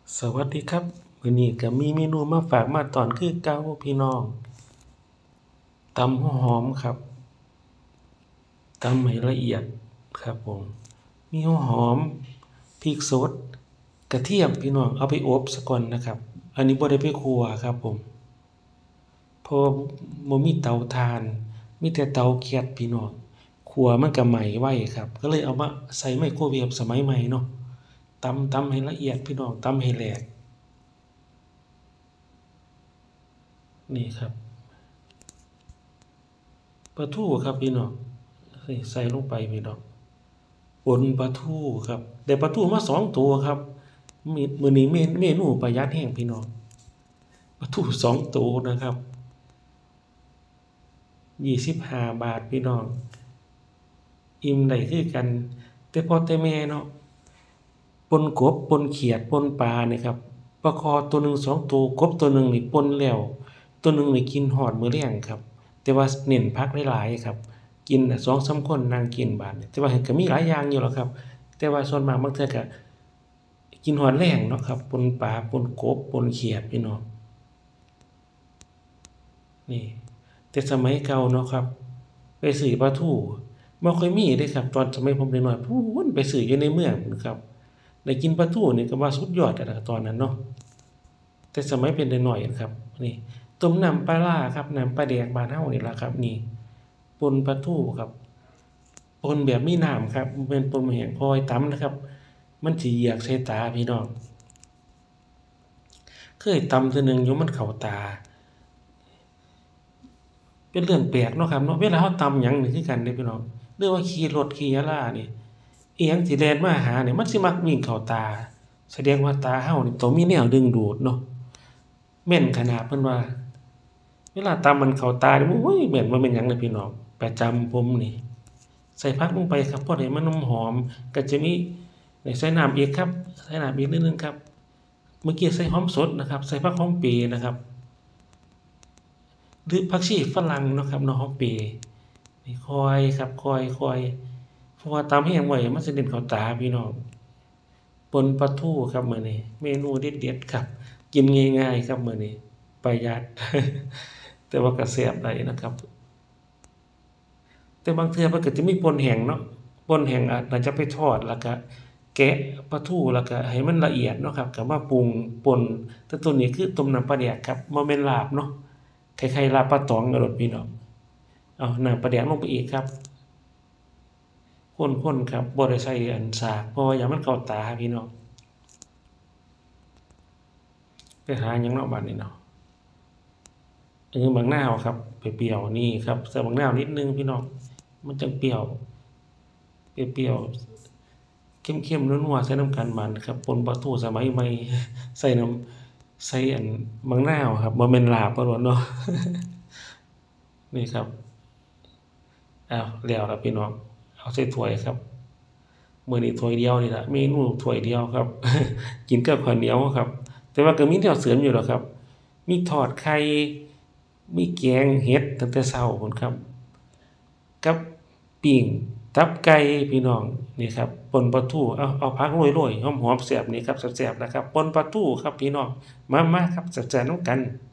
สวัสดีครับมื้อนี้ก็มีเมนูมาฝากมาตอนคือเก่าพี่น้องตำหัวหอมครับตำให้ละเอียดครับผมมีหัวหอมพริกสดกระเทียมพี่น้องเอาไปอบซะก่อนนะครับอันนี้บ่ได้ไปคั่วครับผมเพราะบ่มีเตาถ่านมีแต่เตาแก๊สพี่น้องคั่วมันก็ไหม้ไวครับก็เลยเอามาใส่ไมโครเวฟสมัยใหม่เนาะตำให้ละเอียดพี่น้องตำให้แหลกนี่ครับปลาทูครับพี่น้องใส่ลงไปพี่น้องป่นปลาทูครับได้ปลาทูมา2ตัวครับมื้อนี้เมนูประหยัดแรงพี่น้องปลาทู2ตัวนะครับ25 บาทพี่น้องอิ่มได้คือกันแต่พ่อแต่แม่เนาะป่นกบป่นเขียดป่นปลานี่ครับปลาคอตัวหนึ่ง2ตัวกบตัวหนึ่งนี่ป่นแล้วตัวหนึ่งนี่กินฮอดมื้อแลงครับแต่ว่าเน้นผักหลายๆครับกินน่ะ2-3คนนั่งกินบาดนี้แต่ว่าก็มีหลายอย่างอยู่หรอกครับแต่ว่าส่วนมากบางเทื่อก็กินฮอดแลงเนาะครับป่นปลาป่นกบป่นเขียดพี่น้องนี่แต่สมัยเก่าเนาะครับไปซื้อปลาทูบ่ค่อยมีเดะครับตอนสมัยผมน้อยๆพู้นไปซื้ออยู่ในเมืองพู้นครับได้กินปลาทูนี่ก็ว่าสุดยอดแล้วล่ะตอนนั้นเนาะแต่สมัยเป็นน้อยๆครับนี่ต้มน้ำปลาร้าครับน้ำปลาแดกบ้านเฮานี่ล่ะครับนี่ป่นปลาทูครับป่นแบบมีน้ำครับบ่แม่นป่นแห้งพอให้ตำนะครับมันสิเหยือกใส่ตาพี่น้องเคยตำเทื่อหนึ่งอยู่มันเข้าตาเป็นเรื่องแปลกเนาะครับเนาะเวลาเราตำหยังนี่คือกันเดะพี่น้องหรือว่าขี่รถขี่ยาลานี่อิหยังสิแล่นมาหานี่มันสิมักวิ่งเข้าตาแสดงว่าตาเรานี่ต้องมีแนวดึงดูดเนาะแม่นขนาดเพิ่นว่าเวลาตำมันเข้าตานี่โอ้ยแม่นบ่แม่นหยังเลยพี่น้องประจำผมนี่ใส่ผักลงไปครับพอให้มันหอมก็จะมีใส่น้ำอีกครับใส่น้ำอีกนิดหนึ่งครับเมื่อกี้ใส่หอมสดนะครับใส่ผักหอมเปรย์นะครับหรือผักชีฝรั่งเนาะครับเนาะหอมเปรย์นี่คอยครับคอยๆเพราะว่าตำแห้งไว้มันสิเด่นเข้าตาพี่น้องป่นปลาทูครับมื้อนี้เมนูเด็ดๆครับกินง่ายๆครับมื้อนี้ประหยัดแต่ว่าก็แซ่บได้นะครับแต่บางเทื่อมันก็จะมีป่นแห้งเนาะป่นแห้งอาจจะไปทอดแล้วก็แกะปลาทูแล้วก็ให้มันละเอียดเนาะครับก็มาปรุงป่นแต่ตัวนี้คือต้มน้ำปลาแดกครับบ่แม่นลาบเนาะคล้ายๆลาบปลาตองอะโลดพี่น้องเอาน้ำปลาแดกลงไปอีกครับคนๆครับบ่ได้ใส่อันสากเพราะว่าอย่ามันเข้าตาพี่น้องไปหาหยังเนาะบัดนี้เนาะบักนาวครับเปรี้ยวๆนี่ครับใส่บักนาวนิดหนึ่งพี่น้องมันจังเปรี้ยวเปรี้ยวๆเข้มๆนัวๆใส่น้ำกันบัดครับป่นปลาทูสมัยใหม่ใส่น้ำใส่อันบักนาวครับบ่แม่นลาบเอาโลดเนาะนี่ครับอ้าวแล้วล่ะพี่น้องเอาใส่ถ้วยครับมื้อนี้ถ้วยเดียวนี่ล่ะเมนูถ้วยเดียวครับกินกับข้าวเหนียวครับแต่ว่าก็มีแนวเสริมอยู่ดอกครับมีทอดไข่มีแกงเห็ดตั้งแต่เช้าพู้นครับกับปิ้งตับไก่พี่น้องนี่ครับป่นปลาทูเอาผักโรยๆหอมๆแซ่บนี่ครับแซ่บๆนะครับป่นปลาทูครับพี่น้องมาๆครับแซ่บๆนำกัน